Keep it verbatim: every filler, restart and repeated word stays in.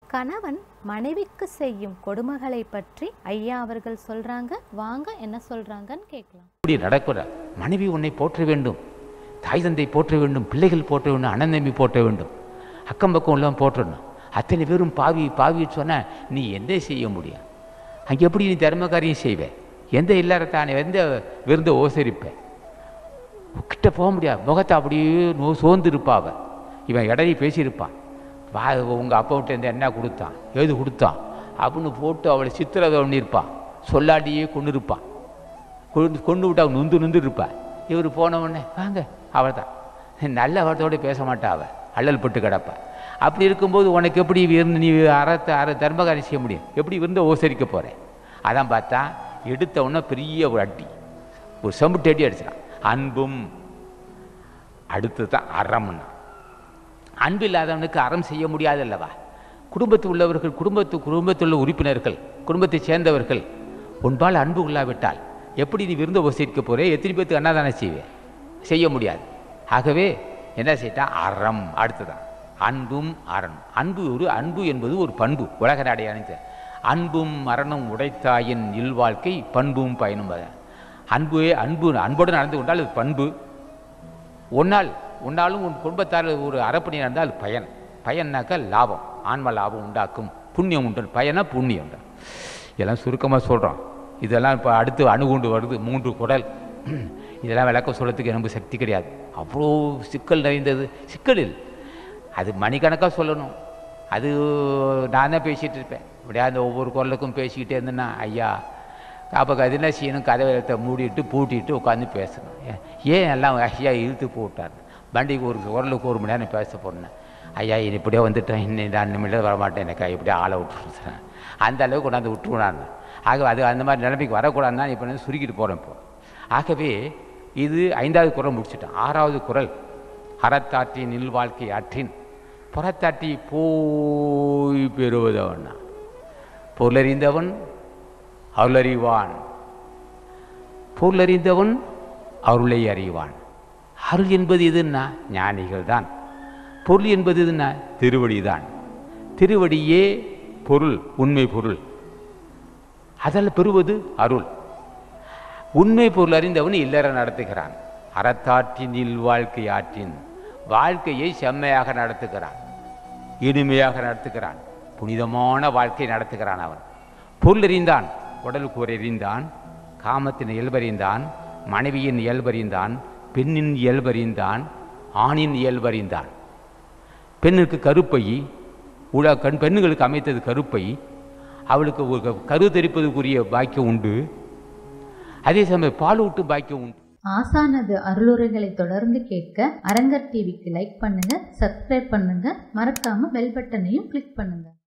கணவன் மனைவிக்கு செய்யும் கொடுமைகளை பற்றி ஐயா அவர்கள் சொல்றாங்க. வாங்க என்ன சொல்றாங்கன்னு கேட்கலாம். இப்படி நடக்கிற மனைவி உன்னை போற்ற வேண்டும், தாய் தந்தை போற்ற வேண்டும், பிள்ளைகள் போற்ற வேண்டும், அண்ணன் தம்பி போற்ற வேண்டும், அக்கம் பக்கம் எல்லாம் போற்றணும். அத்தனை பேரும் பாவி பாவி சொன்ன நீ என்ன செய்ய முடியும்? அங்கே எப்படி நீ தர்ம காரியம் செய்வேன்? எந்த இல்லறத்தானே எந்த விருந்த ஓசரிப்பேன்? கிட்ட போக முடியாது. முகத்தை அப்படியே நோ சோர்ந்து இருப்பாவ. இவன் இடையே பேசியிருப்பான். வா உங்கள் அப்பாவிட்ட இருந்து என்ன கொடுத்தான், ஏது கொடுத்தான் அப்படின்னு போட்டு அவளை சித்திரதை பண்ணியிருப்பான். சொல்லாடியே கொண்டு இருப்பான். கொண்டு கொண்டு விட்டு அவன் நுந்து நுந்து இருப்பான். இவர் போனவுடனே வாங்க அவள் தான் நல்ல வார்த்தையோடு பேச மாட்டா. அவள் அல்லல் பட்டு கிடப்பா. அப்படி இருக்கும்போது உனக்கு எப்படி இருந்து நீ அறத்தை அற தர்மகாரியம் செய்ய முடியும்? எப்படி விருந்த ஓசரிக்க போகிறேன்? அதான் பார்த்தா எடுத்த உடனே பெரிய ஒரு அடி, ஒரு செம்புட்டு அடி அடிச்சிடான். அன்பும் அடுத்து தான் அறம்னா. அன்பு இல்லாதவனுக்கு அறம் செய்ய முடியாது அல்லவா? குடும்பத்தில் உள்ளவர்கள், குடும்பத்து குடும்பத்தில் உள்ள உறுப்பினர்கள், குடும்பத்தை சேர்ந்தவர்கள் உன்பால் அன்பு இல்லாவிட்டால் எப்படி நீ விருந்த ஓசரிக்க போகிறே? எத்தனை பேருக்கு அன்னதானம் செய்வேன்? செய்ய முடியாது. ஆகவே என்ன செய்யிட்டான்? அறம் அடுத்துதான் அன்பும் அறணும். அன்பு ஒரு அன்பு என்பது ஒரு பண்பு, உலக நாடையானது. அன்பும் மரணம் உடைத்தாயின் இல்வாழ்க்கை பண்பும் பயனும். அன்பு அன்பு அன்போடு நடந்து கொண்டால் அது பண்பு. ஒன்னால் உன்னாலும் உன் குடும்பத்தால் ஒரு அறப்பணி நடந்தால் அது பயன். பயன்னாக்கா லாபம், ஆன்ம லாபம் உண்டாக்கும், புண்ணியம் உண்டு. பயனா புண்ணியம் உண்டு. இதெல்லாம் சுருக்கமாக சொல்கிறோம். இதெல்லாம் இப்போ அடுத்து அணுகுண்டு வருது, மூன்று குடல். இதெல்லாம் விளக்க சொல்கிறதுக்கு எனக்கு சக்தி கிடையாது. அவ்வளோ சிக்கல் நிறைந்தது. சிக்கலில் அது மணிக்கணக்காக சொல்லணும். அது நான் தான் பேசிகிட்டு இருப்பேன். இப்படியா அந்த ஒவ்வொரு குரலுக்கும் பேசிக்கிட்டே இருந்தேன்னா ஐயா அப்போ அது என்ன செய்யணும்? கதவை மூடிட்டு பூட்டிட்டு உட்காந்து பேசணும். ஏன் எல்லாம் ஐயா இழுத்து போட்டார். வண்டிக்கு ஒரு குரலுக்கு ஒரு மணி நேரம் பேச போனேன். ஐயா இப்படியே வந்துட்டேன், இன்னும் ரெண்டு நிமிடம் வரமாட்டேன், எனக்கு இப்படியே ஆளை விட்டுருச்சேன். அந்த அளவுக்கு கொண்டாந்து விட்டுருவான். ஆக அது அந்த மாதிரி நிலைமைக்கு வரக்கூடாதுன்னு தான் இப்போ வந்து சுருக்கிட்டு போகிறேன். இப்போ ஆகவே இது ஐந்தாவது குரல் முடிச்சுட்டேன். ஆறாவது குரல் அறத்தாற்றின் இல் வாழ்க்கை ஆற்றின் புறத்தாட்டி போய் பெறுவதவனா. பொருளறிந்தவன் அருளறிவான், பொருளறிந்தவன் அருளை அறிவான். அருள் என்பது எதுன்னா ஞானிகள் தான். பொருள் என்பது எதுன்னா திருவடி தான். திருவடியே பொருள், உண்மை பொருள். அதில் பெறுவது அருள். உண்மை பொருள் அறிந்தவன் இல்லற நடத்துகிறான். அறத்தாற்றின் இல் வாழ்க்கை ஆற்றின் வாழ்க்கையை செம்மையாக நடத்துகிறான், இனிமையாக நடத்துகிறான், புனிதமான வாழ்க்கை நடத்துகிறான். அவன் பொருள் அறிந்தான், உடலுக்கு எறிந்தான், காமத்தின் இயல்பறிந்தான், மனைவியின் இயல்பறிந்தான், பெண்ணின் இயல்பறிந்தான், ஆணின் இயல்பறிந்தான். பெண்ணுக்கு கருப்பை உட கண் பெண்ணுகளுக்கு அமைத்தது கருப்பை. அவளுக்கு ஒரு கரு தெரிப்பதற்குரிய பாக்கியம் உண்டு. அதே சமயம் பால் ஊட்டு பாக்கியம் உண்டு. ஆசானது அருளுரைகளை தொடர்ந்து கேட்க அரங்கர் டிவிக்கு லைக் பண்ணுங்க, சப்ஸ்கிரைப் பண்ணுங்க, மறக்காம பெல் பட்டனையும் கிளிக் பண்ணுங்க.